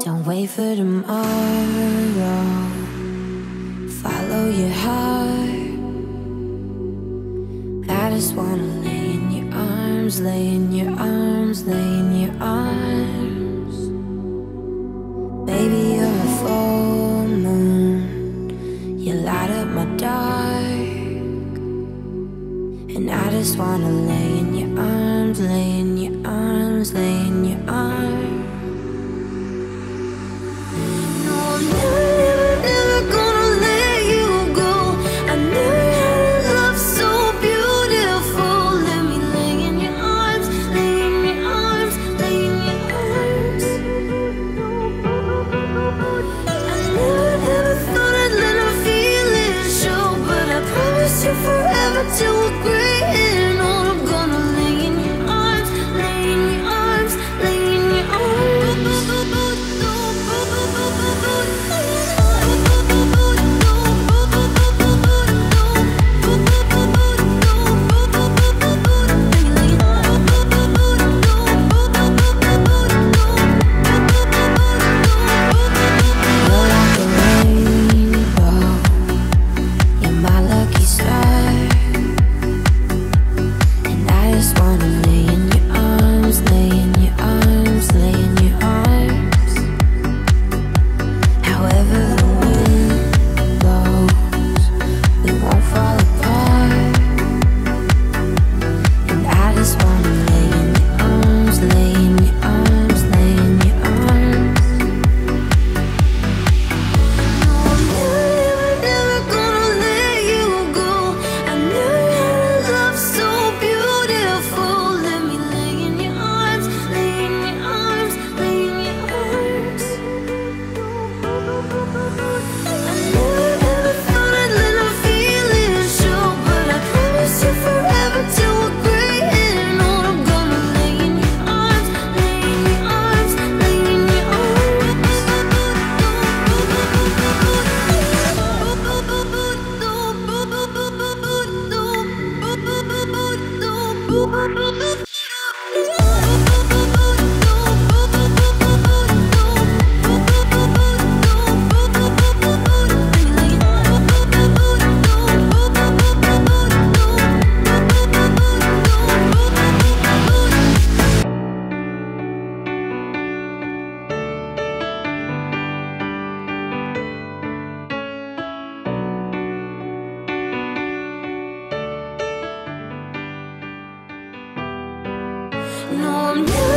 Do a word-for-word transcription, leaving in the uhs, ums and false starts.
Don't wait for tomorrow. Follow your heart. I just wanna lay in your arms, lay in your arms, lay in your arms. Baby, you're a full moon. You light up my dark. And I just wanna lay in your arms, lay in your arms, lay in your arms. No, I'm never, never, never gonna let you go. I never had a love so beautiful. Let me lay in your arms, lay in your arms, lay in your arms. I never, never thought I'd let our feelings show, but I promise you forever till we're gray and old. I'm gonna lay in your arms, lay in your arms, lay in your arms. You're like a rainbow, you're my lucky star. And I just wanna lay in your arms, lay in your arms, lay in your arms. However the wind blows, we won't fall apart. And I just wanna lay in your arms, lay in your arms, lay in your arms. No, I'm never, never, never gonna let you go. I never had a love so beautiful. Let me lay in your arms, lay in your arms, lay in your arms. I never, ever thought I'd let our feelings show, but I promise you forever till we're gray and old. I'm gonna lay in your arms, lay in your arms, lay in your No, I'm never